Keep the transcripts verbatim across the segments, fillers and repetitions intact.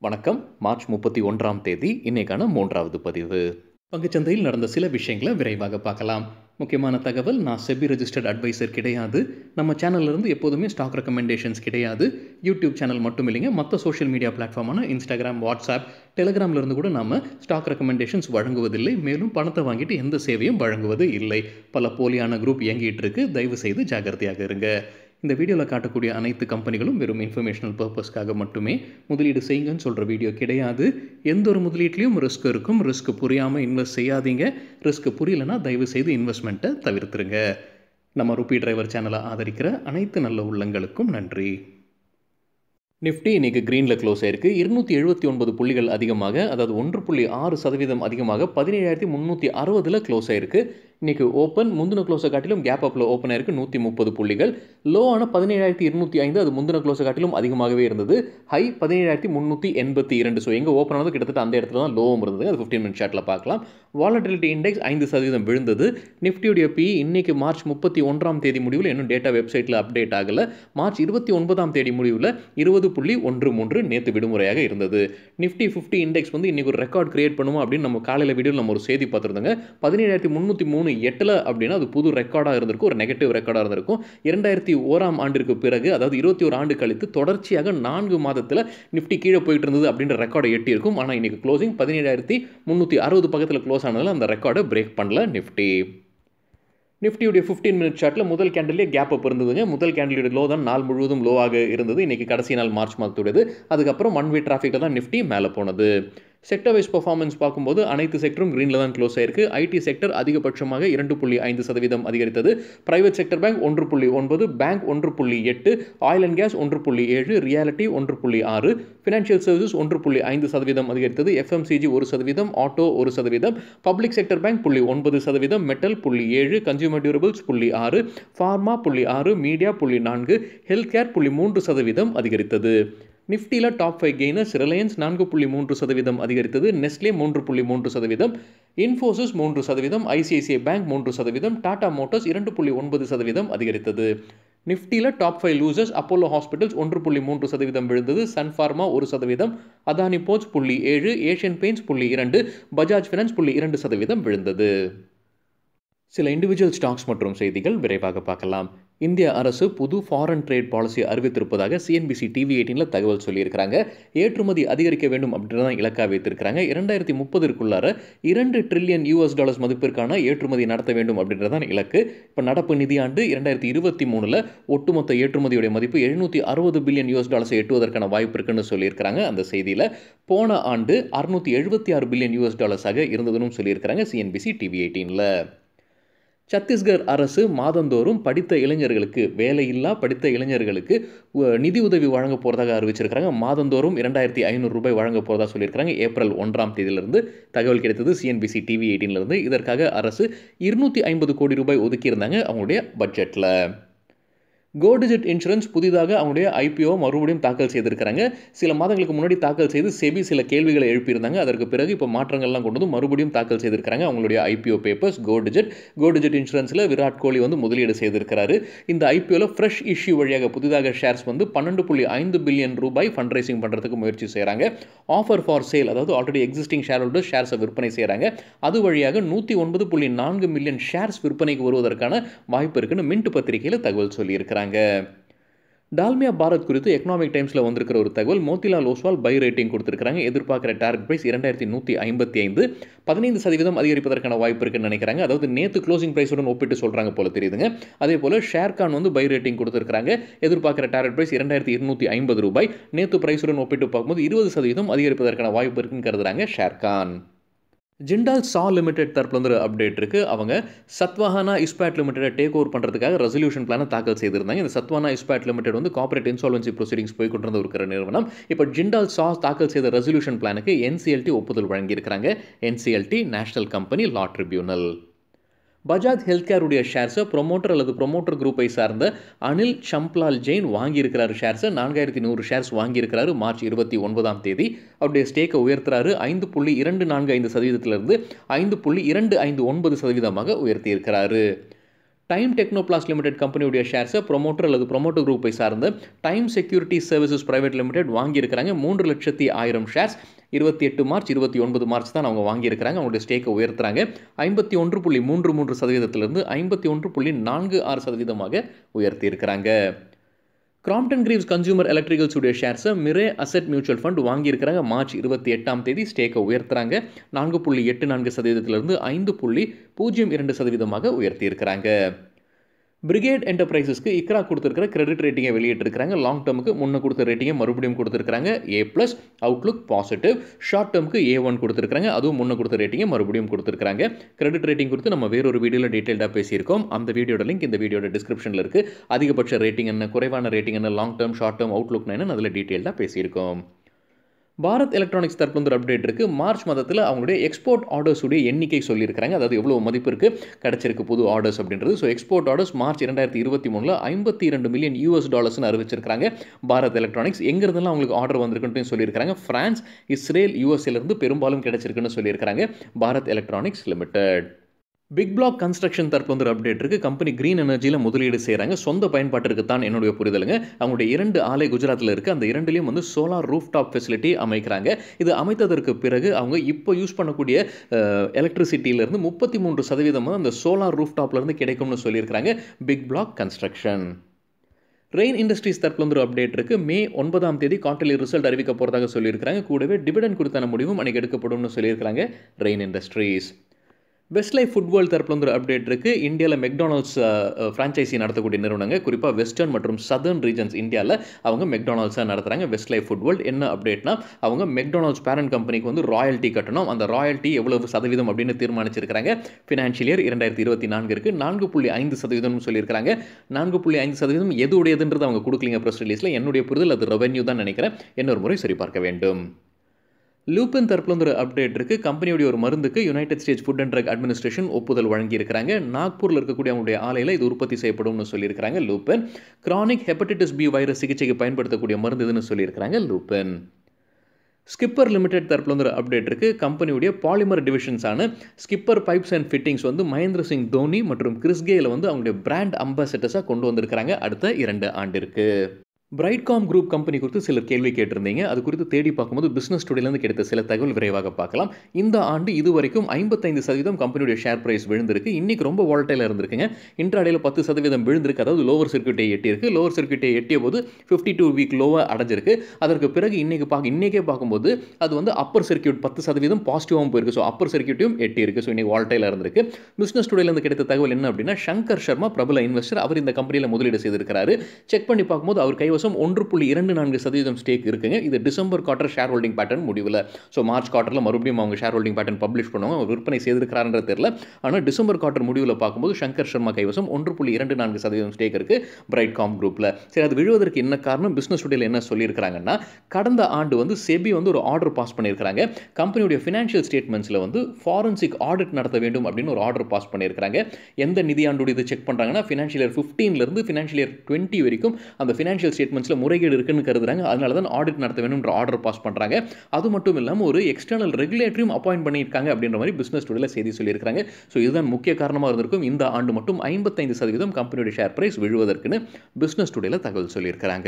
வணக்கம். மார்ச் முப்பத்தி ஒன்றாம் தேதி இன்னைக்கான மூன்றாவது பதிவு. பங்குச்சந்தையில் நடந்த சில விஷயங்களை விரைவாக பார்க்கலாம். முக்கியமான தகவல், நான் செபி ரெஜிஸ்டர்ட் அட்வைசர் கிடையாது. நம்ம சேனல்லேருந்து எப்போதுமே ஸ்டாக் ரெக்கமெண்டேஷன்ஸ் கிடையாது. யூடியூப் சேனல் மட்டும் இல்லைங்க, மற்ற சோஷியல் மீடியா பிளாட்ஃபார்மான இன்ஸ்டாகிராம், வாட்ஸ்அப், டெலிகிராம்லேருந்து கூட நம்ம ஸ்டாக் ரெக்கமெண்டேஷன்ஸ் வழங்குவதில்லை. மேலும் பணத்தை வாங்கிட்டு எந்த சேவையும் வழங்குவது இல்லை. பல போலியான குரூப் இயங்கிட்டு இருக்கு. தயவு செய்து ஜாகிரதையாக இருங்க. இந்த வீடியோவில் காட்டக்கூடிய அனைத்து கம்பெனிகளும் வெறும் இன்ஃபர்மேஷனல் பர்பஸ்க்காக மட்டுமே முதலீடு செய்யுங்கன்னு சொல்கிற வீடியோ கிடையாது. எந்த ஒரு முதலீட்லையும் ரிஸ்க் இருக்கும். ரிஸ்க் புரியாமல் இன்வெஸ்ட் செய்யாதீங்க. ரிஸ்க் புரியலைன்னா தயவு செய்து இன்வெஸ்ட்மெண்ட்டை தவிர்த்துருங்க. நம்ம ருபி டிரைவர் சேனலை ஆதரிக்கிற அனைத்து நல்ல உள்ளங்களுக்கும் நன்றி. நிஃப்டி இன்றைக்கி க்ரீனில் க்ளோஸ் ஆயிருக்கு. இருநூற்றி எழுபத்தி ஒன்பது புள்ளிகள் அதிகமாக, அதாவது ஒன்று புள்ளி ஆறு சதவீதம் அதிகமாக பதினேழாயிரத்தி முந்நூற்றி அறுபதில் க்ளோஸ் ஆயிருக்கு. இன்றைக்கி ஓப்பன் முந்தின க்ளோஸை காட்டிலும் கேப் அப்பில் ஓப்பன் ஆயிருக்கு. நூற்றி முப்பது புள்ளிகள். லோ ஆன பதினேழாயிரத்தி இருநூற்றி ஐந்து, அது முந்தின க்ளோஸை காட்டிலும் அதிகமாகவே இருந்தது. ஹை பதினேழாயிரத்தி முந்நூற்றி எண்பத்தி இரண்டு. ஸோ எங்கே ஓப்பன் ஆனது கிட்டத்தட்ட அந்த இடத்துல தான் லோவும் இருந்தது. அது ஃபிஃப்டீன் மினிட் சார்ட்டில் பார்க்கலாம். வாலட்டிலிட்டி இண்டெக்ஸ் ஐந்து சதவீதம் விழுந்தது. நிஃப்டியுடைய பி இன்னைக்கு மார்ச் முப்பத்தி ஒன்றாம் தேதி முடிவில் இன்னும் டேட்டா வெப்சைட்டில் அப்டேட் ஆகலை. மார்ச் இருபத்தி ஒன்பதாம் தேதி முடிவில் இருபது புள்ளி ஒன்று மூன்று நேற்று விடுமுறையாக இருந்தது. நிஃப்டி ஃபிஃப்டி இண்டெக்ஸ் வந்து இன்னைக்கு ஒரு ரெக்கார்ட் கிரியேட் பண்ணுவோம் அப்படின்னு நம்ம காலையில் வீடியோவில் நம்ம ஒரு செய்தி பார்த்துருந்தோங்க. பதினேழாயிரத்தி முந்நூற்றி மூணு எட்டில் அப்படின்னா அது புது ரெக்கார்டாக இருந்திருக்கும், ஒரு நெகட்டிவ் ரெக்கார்டாக இருந்திருக்கும். இரண்டாயிரத்தி ஓராம் ஆண்டிற்கு பிறகு, அதாவது இருபத்தி ஒரு ஆண்டு கழித்து தொடர்ச்சியாக நான்கு மாதத்தில் நிஃப்டி கீழே போயிட்டு இருந்தது அப்படின்ற ரெக்கார்டை எட்டி இருக்கும். ஆனால் இன்னைக்கு க்ளோசிங் பதினேழாயிரத்தி முந்நூற்றி அறுபது பக்கத்தில் க்ளோஸ் ஆனதில் அந்த ரெக்கார்டை பிரேக் பண்ணல நிஃப்டி. நிஃப்டியுடைய ஃபிஃப்டீன் மினிட் சார்ட்டில் முதல் கேண்டிலே கேப் அப் இருந்ததுங்க. முதல் கேண்டிலுடைய லோ தான் நாள் முழுவதும் லோவாக இருந்தது. இன்றைக்கி கடைசி நாள் மார்ச் மாதத்துடையது. அதுக்கப்புறம் ஒன் வே டிராஃபிக்கில் தான் நிஃப்டி மேலே போனது. செக்டர் வைஸ் பர்ஃபார்மன்ஸ் பார்க்கும்போது அனைத்து செக்டரும் க்ரீனில் தான் க்ளோஸ் ஆயிருக்கு. ஐடி செக்டர் அதிகபட்சமாக இரண்டு புள்ளி ஐந்து சதவீதம் அதிகரித்தது. பிரைவேட் செக்டர் பேங்க் ஒன்று புள்ளி ஒன்பது, பேங்க் ஒன்று புள்ளி எட்டு, ஆயில் அண்ட் கேஸ் ஒன்று புள்ளி ஏழு, ரியாலிட்டி ஒன்று புள்ளி ஆறு, ஃபினான்ஷியல் சர்வீசஸ் ஒன்று புள்ளி ஐந்து சதவீதம் அதிகரித்தது. எஃப்எம்சிஜி ஒரு சதவீதம், ஆட்டோ ஒரு சதவீதம், பப்ளிக் செக்டர் பேங்க் புள்ளி ஒன்பது சதவீதம், மெட்டல் புள்ளி ஏழு, கன்சியூமர் டியூரபிள்ஸ் புள்ளி ஆறு, ஃபார்மா புள்ளி ஆறு, மீடியா புள்ளி நான்கு, ஹெல்த் கேர் புள்ளி மூன்று சதவீதம் அதிகரித்தது. நிஃப்டியில் டாப் ஃபைவ் கெய்னர்ஸ் ரிலையன்ஸ் நான்கு புள்ளி மூன்று சதவீதம் அதிகரித்தது. நெஸ்லே மூன்று புள்ளி மூன்று சதவீதம், இன்ஃபோசிஸ் மூன்று சதவீதம், ஐசிஐசிஐ பேங்க் மூன்று சதவீதம், டாடா மோட்டார்ஸ் இரண்டு புள்ளி ஒன்பது சதவீதம் அதிகரித்தது. நிஃப்டியில் top five losers Apollo hospitals ஒன்று புள்ளி மூன்று சதவீதம் விழுந்தது. சன் ஃபார்மா ஒரு சதவீதம், அதானி போர்ட்ஸ் புள்ளி ஏழு, ஏஷியன் பெயிண்ட்ஸ் புள்ளி இரண்டு, பஜாஜ் ஃபினான்ஸ் புள்ளி இரண்டு சதவீதம் விழுந்தது. சில இண்டிவிஜுவல் ஸ்டாக்ஸ் மற்றும் செய்திகள் விரைவாக பார்க்கலாம். இந்திய அரசு புது ஃபாரின் ட்ரேட் பாலிசி அறிவித்திருப்பதாக சிஎன்பிசி டிவி எயிட்டீனில் தகவல் சொல்லியிருக்கிறாங்க. ஏற்றுமதி அதிகரிக்க வேண்டும் அப்படின்னு தான் இலக்காக வைத்திருக்கிறாங்க. இரண்டாயிரத்தி முப்பதுக்குள்ளார இரண்டு ட்ரில்லியன் யூஎஸ் டாலர்ஸ் மதிப்பிற்கான ஏற்றுமதி நடத்த வேண்டும் அப்படின்றதான் இலக்கு. இப்போ நடப்பு நிதியாண்டு இரண்டாயிரத்தி இருபத்தி மூணில் ஒட்டுமொத்த ஏற்றுமதியுடைய மதிப்பு எழுநூற்றி அறுபது பில்லியன் யூஎஸ் டாலர்ஸை எட்டுவதற்கான வாய்ப்பு இருக்குன்னு சொல்லியிருக்கிறாங்க. அந்த செய்தியில் போன ஆண்டு அறுநூற்றி எழுபத்தி ஆறு பில்லியன் யூஎஸ் டாலர்ஸாக இருந்ததுன்னு சொல்லியிருக்கிறாங்க சிஎன்பிசி டிவி எயிட்டீனில். சத்தீஸ்கர் அரசு மாதந்தோறும் படித்த இளைஞர்களுக்கு, வேலையில்லா படித்த இளைஞர்களுக்கு நிதி உதவி வழங்க போகிறதாக அறிவிச்சிருக்கிறாங்க. மாதந்தோறும் இரண்டாயிரத்தி ஐநூறு ரூபாய் வழங்க போகிறதா சொல்லியிருக்கிறாங்க. ஏப்ரல் ஒன்றாம் தேதியிலிருந்து தகவல் கிடைத்தது சிஎன்பிசி டிவி எயிட்டீன்லேருந்து. இதற்காக அரசு இருநூற்றி ஐம்பது கோடி ரூபாய் ஒதுக்கியிருந்தாங்க அவங்களுடைய பட்ஜெட்டில். கோடிஜெட் இன்சூரன்ஸ் புதிதாக அவங்களுடைய ஐபிஓ மறுபடியும் தாக்கல் செய்திருக்கிறாங்க. சில மாதங்களுக்கு முன்னாடி தாக்கல் செய்து செபி சில கேள்விகளை எழுப்பியிருந்தாங்க. அதற்கு பிறகு இப்போ மாற்றங்கள்லாம் கொண்டு வந்து மறுபடியும் தாக்கல் செய்திருக்கிறாங்க அவங்களுடைய ஐபிஓ பேப்பர்ஸ். கோடிஜெட் கோடிஜெட் இன்சூரன்ஸில் விராட் கோலி வந்து முதலீடு செய்திருக்கிறாரு. இந்த ஐபிஓவில் ஃப்ரெஷ் இஷ்யூ வழியாக புதிதாக ஷேர்ஸ் வந்து பன்னெண்டு புள்ளி ஐந்து பில்லியன் ரூபாய் ஃபண்ட் ரைசிங் பண்ணுறதுக்கு முயற்சி செய்கிறாங்க. ஆஃபர் ஃபார் சேல், அதாவது ஆல்ரெடி எக்ஸிஸ்டிங் ஷேர் ஹோல்டர்ஸ் ஷேர்ஸை விற்பனை செய்கிறாங்க. அது வழியாக நூற்றி ஒன்பது புள்ளி நான்கு மில்லியன் ஷேர்ஸ் விற்பனைக்கு வருவதற்கான வாய்ப்பு இருக்குன்னு மின்ட் பத்திரிகையில் தகவல் சொல்லியிருக்கிறாங்க. டால்மியா பாரத் குறித்து எக்கனாமிக் டைம்ஸில் வந்திருக்கிற ஒரு தகவல், மோத்திலால் ஓஸ்வால் பை ரேட்டிங் கொடுத்துருக்காங்க. எதிர்பார்க்குற டார்கெட் பிரைஸ் இரண்டாயிரத்தி நூற்றி ஐம்பத்தி ஐந்து, பதினைந்து சதவீதம் அதிகரிப்பதற்கான வாய்ப்பு இருக்குன்னு நினைக்கிறாங்க. அதாவது நேற்று க்ளோசிங் பிரைஸுடன் ஒப்பிட்டு சொல்கிறாங்க போல தெரியுதுங்க. அதே போல் ஷேர்கான் வந்து பை ரேட்டிங் கொடுத்துருக்காங்க. எதிர்பார்க்குற டார்கெட் பிரைஸ் இரண்டாயிரத்தி இருநூற்றி ஐம்பது ரூபாய். நேற்று பிரைஸுடன் ஒப்பிட்டு பார்க்கும்போது இருபது சதவீதம் அதிகரிப்பதற்கான வாய்ப்பு இருக்குன்னு கருதுறாங்க ஷேர்கான். ஜிண்டால் சா லிமிடெட் தரப்புல வந்து அப்டேட் இருக்குது. அவங்க சத்வாஹானா இஸ்பாட் லிமிடெட்டை டேக் ஓவர் பண்ணுறதுக்காக ரெசல்யூஷன் பிளானை தாக்கல் செய்திருந்தாங்க. இந்த சத்வானா இஸ்பாட் லிமிடெட் வந்து கார்ப்பரேட் இன்சால்வன்சி ப்ரொசீடிங்ஸ் போய் கொண்டு வந்து இருக்கிற நிறுவனம். இப்போ ஜிண்டால் சா தாக்கல் செய்த ரெசல்யூஷன் பிளானுக்கு என்சிஎல்டி ஒப்புதல் வழங்கியிருக்கிறாங்க. NCLT national company law tribunal. Bajaj health கேருடைய ஷேர்ஸை ப்ரொமோட்டர் அல்லது ப்ரொமோட்டர் குரூப்பை சார்ந்த அனில் சம்ப்லால் ஜெயின் வாங்கியிருக்கிறாரு. ஷேர்ஸை நான்காயிரத்தி நூறு ஷேர்ஸ் வாங்கியிருக்கிறாரு. மார்ச் இருபத்தி ஒன்பதாம் தேதி அவருடைய ஸ்டேக்கை உயர்த்துறாரு. ஐந்து புள்ளி இரண்டு நான்கு ஐந்து சதவீதத்திலிருந்து ஐந்து புள்ளி இரண்டு ஐந்து ஒன்பது சதவீதமாக உயர்த்தியிருக்கிறாரு. டைம் டெக்னோபிளாஸ்ட் லிமிடெட் கம்பெனியுடைய ஷேர்ஸை ப்ரொமோட்டர் அல்லது ப்ரொமோட்டர் குரூப்பை சார்ந்த time security services private limited வாங்கியிருக்கிறாங்க. மூன்று லட்சத்தி ஆயிரம் ஷேர்ஸ் இருபத்தி எட்டு மார்ச் இருபத்தி ஒன்பது மார்ச் தான் அவங்க வாங்கியிருக்கிறாங்க. அவங்களுடைய ஸ்டேக்கை உயர்த்துறாங்க. ஐம்பத்தி ஒன்று புள்ளி மூன்று மூன்று சதவீதத்திலிருந்து ஐம்பத்தி ஒன்று புள்ளி நான்கு ஆறு சதவீதமாக உயர்த்தியிருக்கிறாங்க. கிராம்ப்டன் கிரீவ்ஸ் கன்சூமர் எலக்ட்ரிகல்ஸ் உடைய ஷேர்ஸை மிரே அசெட் மியூச்சுவல் ஃபண்ட் வாங்கியிருக்கிறாங்க. மார்ச் இருபத்தி எட்டாம் தேதி ஸ்டேக்கை உயர்த்துறாங்க. நான்கு புள்ளி எட்டு நான்கு சதவீதத்திலிருந்து ஐந்து புள்ளி பூஜ்ஜியம் இரண்டு சதவீதமாக உயர்த்தியிருக்கிறாங்க. பிரிகேட் என்டர்பிரைசஸ்க்கு இக்ரா கொடுத்துருக்கிற கிரெடிட் ரேட்டிங்கை வெளியிட்டிருக்கிறாங்க. லாங் டேர்முக்கு முன்ன கொடுத்த ரேட்டிங்கை மறுபடியும் கொடுத்துருக்காங்க. A plus, outlook positive. Short டேர்முக்கு ஏ ஒன் கொடுத்துருக்காங்க. அதுவும் முன்ன கொடுத்த ரேட்டிங்கை மறுபடியும் கொடுத்துருக்காங்க. கிரெடிட் ரேட்டிங் கொடுத்து நம்ம வேறொரு வீடியோவில் டீட்டெயிலாக பேசியிருக்கோம். அந்த வீடியோட லிங்க் இந்த வீடியோட டிஸ்கிரிப்ஷனில் இருக்குது. அதிகபட்ச ரேட்டிங் என்ன, குறைவான ரேட்டிங் என்ன, long term, short term, outlook என்ன, அதில் டீட்டெயிலாக பேசியிருக்கோம். பாரத் எலக்ட்ரானிக்ஸ் தரப்புல ஒரு அப்டேட் இருக்குது. மார்ச் மாதத்தில் அவங்களுடைய எக்ஸ்போர்ட் ஆர்டர்ஸ் உடைய எண்ணிக்கை சொல்லியிருக்காங்க. அதாவது எவ்வளோ மதிப்பு இருக்குது கிடைச்சிருக்கு புது ஆர்டர்ஸ் அப்படின்றது. ஸோ எக்ஸ்போர்ட் ஆர்டர்ஸ் மார்ச் இரண்டாயிரத்தி இருபத்தி மூணில் ஐம்பத்தி இரண்டு மில்லியன் யூஎஸ் டாலர்ஸ்னு அறிவிச்சிருக்காங்க. பாரத் எலக்ட்ரானிக்ஸ் எங்கிருந்தெல்லாம் அவங்களுக்கு ஆர்டர் வந்திருக்குன்னு சொல்லியிருக்காங்க. பிரான்ஸ், இஸ்ரேல், யூஎஸ்ஏலேருந்து பெரும்பாலும் கிடைச்சிருக்குன்னு சொல்லியிருக்காங்க Bharat electronics limited. Big block construction தரப்பு வந்து ஒரு அப்டேட் இருக்குது. கம்பெனி கிரீன் எனர்ஜியில் முதலீடு செய்கிறாங்க. சொந்த பயன்பாட்டிற்கு தான் என்னுடைய புரிதலுங்க. அவங்களுடைய இரண்டு ஆலை குஜராத்தில் இருக்குது. அந்த இரண்டுலேயும் வந்து சோலார் ரூஃப் டாப் ஃபெசிலிட்டி அமைக்கிறாங்க. இது அமைத்ததற்கு பிறகு அவங்க இப்போ யூஸ் பண்ணக்கூடிய எலக்ட்ரிசிட்டியிலேருந்து முப்பத்தி மூன்று சதவீதமாக அந்த சோலார் ரூஃப் டாப்லேருந்து கிடைக்கும்னு சொல்லியிருக்கிறாங்க big block construction. Rain industries தரப்புல வந்து ஒரு அப்டேட் இருக்குது. மே ஒன்பதாம் தேதி குவார்ட்டர்லி ரிசல்ட் அறிவிக்க போகிறதாக சொல்லியிருக்கிறாங்க. கூடவே டிவிடெண்ட் குறித்தான முடிவும் அன்றைக்கி எடுக்கப்படும்னு சொல்லியிருக்கிறாங்க Rain industries. Best life food world தரப்புல வந்து ஒரு அப்டேட் இருக்குது. இந்தியாவில் மெக்டானல்ட்ஸ் ஃப்ரான்ச்சைசி நடத்தக்கூடிய நிறுவனங்க, குறிப்பாக வெஸ்டர்ன் மற்றும் சதர்ன் ரீஜன்ஸ் இந்தியாவில் அவங்க மெக்டானல்ட்ஸாக நடத்துகிறாங்க. பெஸ்ட் லைஃப் ஃபுட் வேர்ல்ட் என்ன அப்டேட்னா, அவங்க மெக்டானல்ட்ஸ் பேரண்ட் கம்பெனிக்கு வந்து ராயல்ட்டி கட்டணும். அந்த ராயல்ட்டி எவ்வளவு சதவீதம் அப்படின்னு தீர்மானிச்சிருக்கிறாங்க. ஃபினான்ஷியல் இயர் இரண்டாயிரத்தி இருபத்தி நான்கு இருக்குது. நான்கு புள்ளி ஐந்து சதவீதம்னு சொல்லியிருக்காங்க. நான்கு புள்ளி ஐந்து சதவீதம் எது உடையதுன்றது அவங்க கொடுக்கலிங்க ப்ரெஸ் ரிலீஸில். என்னுடைய புரிதல் அது ரெவென்யூ தான் நினைக்கிறேன். இன்னொரு முறை சரிபார்க்க வேண்டும். லூப்பின் தரப்புல வந்து ஒரு அப்டேட் இருக்குது. கம்பெனியுடைய ஒரு மருந்துக்கு United States food and drug administration ஒப்புதல் வழங்கியிருக்கிறாங்க. நாக்பூரில் இருக்கக்கூடிய அவங்களுடைய ஆலையில் இது உற்பத்தி செய்யப்படும்னு சொல்லியிருக்கிறாங்க. லூப்பின் கிரானிக் ஹெப்படைட்டிஸ் பி வைரஸ் சிகிச்சைக்கு பயன்படுத்தக்கூடிய மருந்து இதுன்னு சொல்லியிருக்கிறாங்க லூப்பின். ஸ்கிப்பர் லிமிடெட் தரப்புல வந்து ஒரு அப்டேட் இருக்குது. கம்பெனியுடைய பாலிமர் டிவிஷன்ஸான ஸ்கிப்பர் பைப்ஸ் அண்ட் ஃபிட்டிங்ஸ் வந்து மகேந்திர சிங் தோனி மற்றும் கிறிஸ் கெயில் வந்து அவங்களுடைய பிராண்ட் அம்பாசிடர்ஸாக கொண்டு வந்திருக்கிறாங்க அடுத்த இரண்டு ஆண்டிற்கு. பிரைட்காம் குரூப் கம்பெனி குறித்து சிலர் கேள்வி கேட்டிருந்தீங்க. அது குறித்து தேடி பார்க்கும்போது பிஸ்னஸ் டுடேலேருந்து கிடைத்த சில தகவல் விரைவாக பார்க்கலாம். இந்த ஆண்டு இதுவரைக்கும் ஐம்பத்தைந்து சதவீதம் கம்பெனியுடைய ஷேர் பிரைஸ் விழுந்திருக்கு. இன்றைக்கி ரொம்ப வாலட்டைலாக இருந்திருக்குங்க. இன்ட்ராடேயில் பத்து சதவீதம் விழுந்திருக்கு. அதாவது லோவர் சர்க்யூட்டை எட்டியிருக்கு. லோவர் சர்க்யூட்டை எட்டிய போது ஃபிஃப்டி டூ வீக் லோவாக அடைஞ்சிருக்கு. அதற்கு பிறகு இன்றைக்கி பார்க்க இன்றைக்கே பார்க்கும்போது அது வந்து அப்பர் சர்க்யூட் பத்து சதவீதம் பாசிட்டிவாகவும் போயிருக்கு. ஸோ அப்பர் சர்க்யூட்டையும் எட்டியிருக்கு. ஸோ இன்றைக்கி வாலட்டைலாக இருந்திருக்கு. பிஸ்னஸ் டுடேலேருந்து கிடைத்த தகவல் என்ன அப்படின்னா, சங்கர் சர்மா பிரபல இன்வெஸ்டர், அவர் இந்த கம்பெனியில் முதலீடு செய்திருக்கிறாரு. செக் பண்ணி பார்க்கும்போது அவர் கைவசம் ஒன்று புள்ளி இரண்டு நான்கு சதவீதம் ஸ்டேக் இருக்குங்க. இது December quarter share holding pattern முடிவில். ஸோ மார்ச் குவார்டரில் மறுபடியும் அவங்க ஷேர் ஹோல்டிங் பேட்டர்ன் பப்ளிஷ் பண்ணுவாங்க. அவர் விற்பனை செய்திருக்கிறாருன்ற தெரியல. ஆனால் டிசம்பர் குவார்டர் முடிவில் பார்க்கும்போது சங்கர் சர்மா கைவசம் ஒன்று புள்ளி இரண்டு நான்கு சதவீதம் ஸ்டேக் இருக்குது பிரைட்காம் குரூப்பில். சரி, அது விழுவதற்கு என்ன காரணம்? பிஸ்னஸ் டுடேல என்ன சொல்லியிருக்கிறாங்கன்னா, கடந்த ஆண்டு வந்து செபி வந்து ஒரு ஆர்டர் பாஸ் பண்ணியிருக்கிறாங்க. கம்பெனியுடைய ஃபினான்ஷியல் ஸ்டேட்மெண்ட்ஸில் வந்து ஃபாரன்சிக் ஆடிட் நடத்த வேண்டும் அப்படின்னு ஒரு ஆர்டர் பாஸ் பண்ணியிருக்கிறாங்க. எந்த நிதியாண்டு இது செக் பண்ணுறாங்கன்னா, ஃபினான்ஷியல் இயர் ஃபிஃப்டீன்லேருந்து ஃபினான்ஷியல் இயர் டுவெண்ட்டி வரைக்கும் அந்த ஃபினான்ஷியல் ஸ்டேட்மெண்ட்ஸில் முறைகேடு இருக்குன்னு கருதுறாங்க. அதனால தான் ஆடிட் நடத்த வேணும்ன்ற ஆர்டர் பாஸ் பண்ணுறாங்க. அது மட்டும் இல்லாமல் ஒரு எக்ஸ்டர்னல் ரெகுலேட்டரியும் அப்பாயிண்ட் பண்ணியிருக்காங்க அப்படின்ற மாதிரி பிஸ்னஸ் டுடேல செய்தி சொல்லியிருக்காங்க. ஸோ இதுதான் முக்கிய காரணமாக இருந்திருக்கும் இந்த ஆண்டு மட்டும் ஐம்பத்தைந்து சதவீதம் கம்பெனியுடைய ஷேர் பிரைஸ் விழுவதற்குன்னு பிஸ்னஸ் டுடேல தகவல் சொல்லியிருக்கிறாங்க.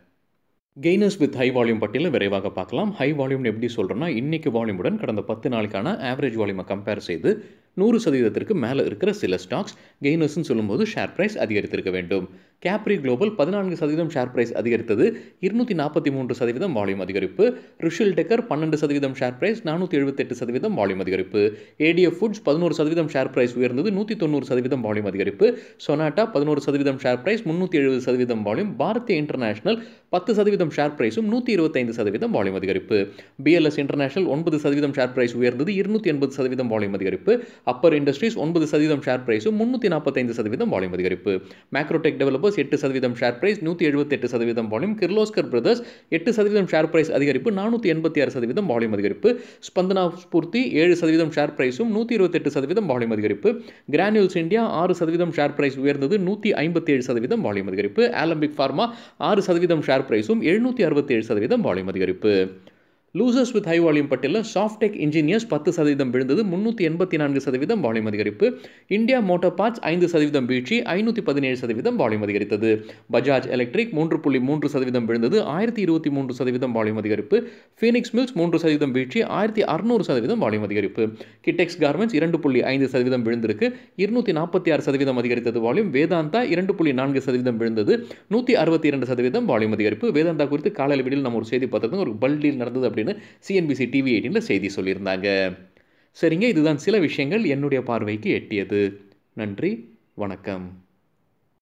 கெய்னர்ஸ் வித் ஹை வால்யூம் பட்டியலில் விரைவாக பார்க்கலாம். ஹை வால்யூம்னு எப்படி சொல்கிறோன்னா, இன்னைக்கு வால்யூமுடன் கடந்த பத்து நாளுக்கான ஆவரேஜ் வால்யூமை கம்பேர் செய்து நூறு சதவீதத்திற்கு மேலே இருக்கிற சில ஸ்டாக்ஸ் கெய்னர்ஸ்ன்னு சொல்லும்போது ஷேர் பிரைஸ் அதிகரித்திருக்க வேண்டும். கேப்ரி குளோபல் பதினான்கு சதவீதம் ஷேர் பிரைஸ் அதிகரித்தது, இருநூற்றி நாற்பத்தி மூன்று சதவீதம் வால்யூம் அதிகரிப்பு. ரிஷில் டெக்கர் பன்னெண்டு சதவீதம் ஷேர் பிரைஸ், நானூற்றி எழுபத்தெட்டு சதவீதம் வால்யூம் அதிகரிப்பு. ஏடிஎஃப் ஃபுட்ஸ் பதினோரு சதவீதம் ஷேர் பிரைஸ் உயர்ந்தது, நூற்றி தொண்ணூறு சதவீதம் வால்யூம் அதிகரிப்பு. சொனாட்டா பதினோரு சதவீதம் ஷேர் பிரைஸ், முன்னூற்றி எழுபது சதவீதம் வால்யூம். பாரதிய இன்டர்நேஷனல் பத்து சதவீதம் ஷேர் பிரைஸும் நூற்றி இருபத்தைந்து சதவீதம் வால்யூம் அதிகரிப்பு. பிஎல்எஸ் இன்டர்நேஷனல் ஒன்பது சதவீதம் ஷேர் பிரைஸ் உயர்ந்தது, இருநூற்றி எண்பது சதவீதம் வால்யூம் அதிகரிப்பு. அப்பர் இண்டஸ்ட்ரீஸ் ஒன்பது சதவீதம் ஷேர் பிரைஸும் முன்னூற்றி நாற்பத்தைந்து சதவீதம் வால்யூம் அதிகரிப்பு. மேக்ரோடெக் டெவலப்பர்ஸ் எட்டு சதவீதம் ஷேர் பிரைஸ், நூற்றி எழுபத்தெட்டு சதவீதம் வால்யூம். கிர்லோஸ்கர் பிரதர்ஸ் எட்டு சதவீதம் ஷேர் பிரைஸ் அதிகரிப்பு, நானூற்றி எண்பத்தி ஆறு சதவீதம் வால்யூம் அதிகரிப்பு. ஸ்பந்தனா ஸ்பூர்த்தி ஏழு சதவீதம் ஷேர் பிரைஸும் நூற்றி இருபத்தெட்டு சதவீதம் வால்யூம் அதிகரிப்பு. கிரானியூல்ஸ் இந்தியா ஆறு சதவீதம் ஷேர் பிரைஸ் உயர்ந்தது, நூற்றி ஐம்பத்தி ஏழு சதவீதம் வால்யூம் அதிகரிப்பு. ஆலம்பிக் ஃபார்மா ஆறு சதவீதம் ஷேர் பிரைஸும் எழுநூற்றி அறுபத்தி ஏழு சதவீதம் வால்யூம் அதிகரிப்பு. லூசர்ஸ் வித் ஹை வால்யூம் பட்டியலில் சாஃப்டெக் இன்ஜினியர்ஸ் பத்து சதவீதம் விழுந்தது, முன்னூற்றி எண்பத்தி நான்கு சதவீதம் வால்யூம் அதிகரிப்பு. இந்தியா மோட்டார் பார்ட்ஸ் ஐந்து சதவீதம் வீழ்ச்சி, ஐநூற்றி பதினேழு சதவீதம் வால்யூம் அதிகரித்தது. பஜாஜ் எலக்ட்ரிக் மூன்று புள்ளி மூன்று சதவீதம் விழுந்தது, ஆயிரத்தி இருபத்தி மூன்று சதவீதம் வால்யூம் அதிகரிப்பு. ஃபீனிக்ஸ் மில்ஸ் மூன்று சதவீதம் வீழ்ச்சி, ஆயிரத்தி அறுநூறு சதவீதம் வால்யூம் அதிகரிப்பு. கிட்டெக்ஸ் கார்மெண்ட்ஸ் இரண்டு புள்ளி ஐந்து சதவீதம் விழுந்திருக்கு, இருநூற்றி நாற்பத்தி ஆறு சதவீதம் அதிகரித்தது வால்யூம். வேதாந்தா இரண்டு புள்ளி நான்கு சதவீதம் விழுந்தது, நூற்றி அறுபத்தி இரண்டு சதவீதம் வால்யூம் அதிகரிப்பு. வேதாந்தா குறித்து காலையில் வீடியோவில் நம்ம ஒரு செய்தி பார்த்தது, ஒரு பல் டீல் நடந்தது அப்படின்னு சிஎன்பிசி டிவி எயிட்டீனில் செய்தி சொல்லியிருந்தாங்க. சரிங்க, இதுதான் சில விஷயங்கள் என்னுடைய பார்வைக்கு எட்டியது. நன்றி, வணக்கம்.